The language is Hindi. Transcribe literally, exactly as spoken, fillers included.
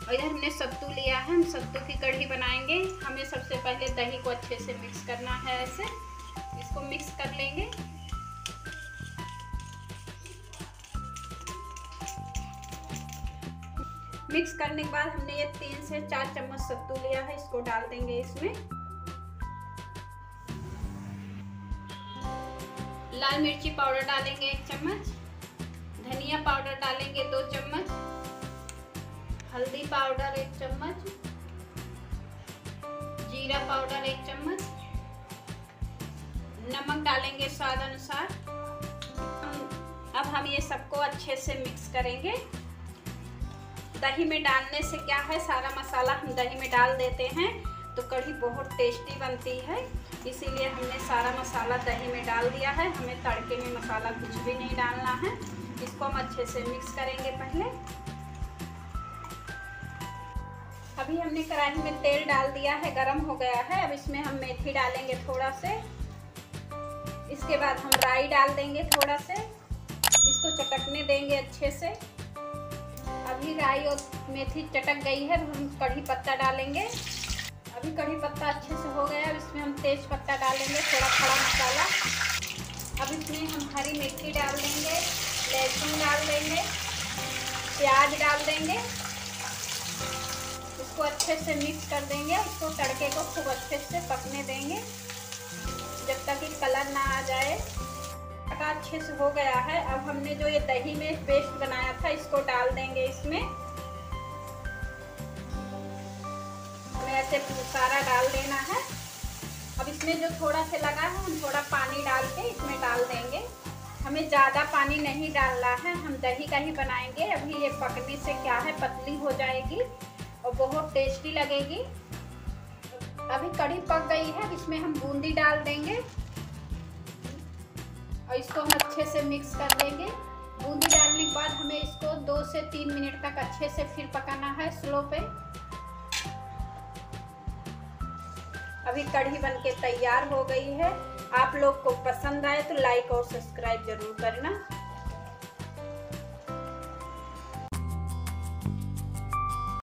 और इधर हमने सत्तू लिया है, हम सत्तू की कढ़ी बनाएंगे। हमें सबसे पहले दही को अच्छे से मिक्स करना है, ऐसे इसको मिक्स कर लेंगे। मिक्स करने के बाद हमने ये तीन से चार चम्मच सत्तू लिया है, इसको डाल देंगे इसमें। लाल मिर्ची पाउडर डालेंगे एक चम्मच, धनिया पाउडर डालेंगे दो चम्मच, हल्दी पाउडर एक चम्मच, जीरा पाउडर एक चम्मच, नमक डालेंगे स्वाद अनुसार। अब हम ये सबको अच्छे से मिक्स करेंगे। दही में डालने से क्या है, सारा मसाला हम दही में डाल देते हैं तो कढ़ी बहुत टेस्टी बनती है, इसीलिए हमने सारा मसाला दही में डाल दिया है। हमें तड़के में मसाला कुछ भी नहीं डालना है। इसको हम अच्छे से मिक्स करेंगे पहले। अभी हमने कढ़ाई में तेल डाल दिया है, गरम हो गया है। अब इसमें हम मेथी डालेंगे थोड़ा से, इसके बाद हम राई डाल देंगे थोड़ा से, इसको चटकने देंगे अच्छे से। अभी राई और मेथी चटक गई है, हम कढ़ी पत्ता डालेंगे। अभी कढ़ी पत्ता अच्छे से हो गया, अब इसमें हम तेज पत्ता डालेंगे, थोड़ा खड़ा मसाला। अब इसमें हम हरी मिर्ची डाल देंगे, लहसुन डाल देंगे, प्याज डाल देंगे, इसको अच्छे से मिक्स कर देंगे। इसको तड़के को खूब अच्छे से पकने देंगे जब तक कि कलर ना आ जाए। तड़का अच्छे से हो गया है। अब हमने जो ये दही में पेस्ट बनाया था इसको डाल देंगे इसमें। हमें ऐसे सारा डाल देना है। अब इसमें जो थोड़ा सा लगा है हम थोड़ा पानी डाल के इसमें डाल देंगे। हमें ज़्यादा पानी नहीं डालना है, हम दही का ही बनाएंगे। अभी ये पकने से क्या है, पतली हो जाएगी और बहुत टेस्टी लगेगी। अभी कढ़ी पक गई है, अब इसमें हम बूंदी डाल देंगे और इसको हम अच्छे से मिक्स कर देंगे। बूंदी डालने के बाद हमें इसको दो से तीन मिनट तक अच्छे से फिर पकाना है स्लो पे। अभी कढ़ी बनके तैयार हो गई है। आप लोग को पसंद आए तो लाइक और सब्सक्राइब जरूर करना।